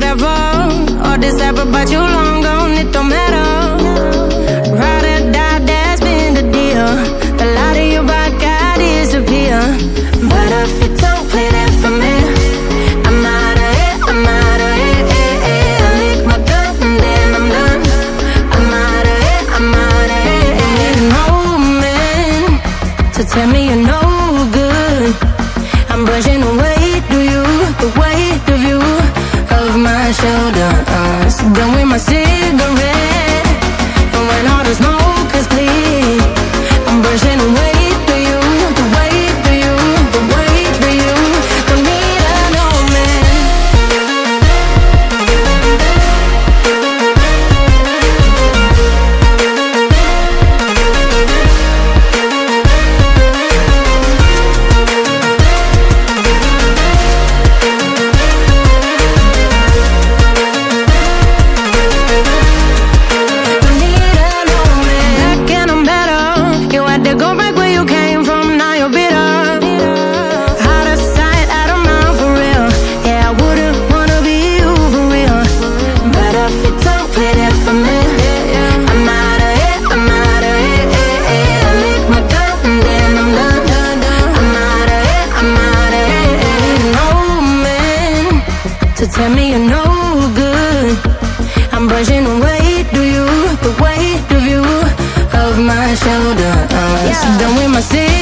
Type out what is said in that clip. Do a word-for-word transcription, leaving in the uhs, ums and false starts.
forever. All this rap about you long gone, it don't matter. Ride or die, that's been the deal. The light of your body got disappear. But if you don't play that for me, I'm out of it, I'm out of it, eh, eh. I lick my gun and then I'm done. I'm out of it, I'm out of it, eh. No man to tell me you're no good. I'm brushing the weight of you, the weight of you off my shoulders. Done with my cigarette, and when all the smoke is clear, I'm brushing the weight of you, the weight of you, the weight of you. Don't need a no man. To tell me you're no good. I'm brushing the weight of you, the weight of you off my shoulders. Yeah. Done with my city.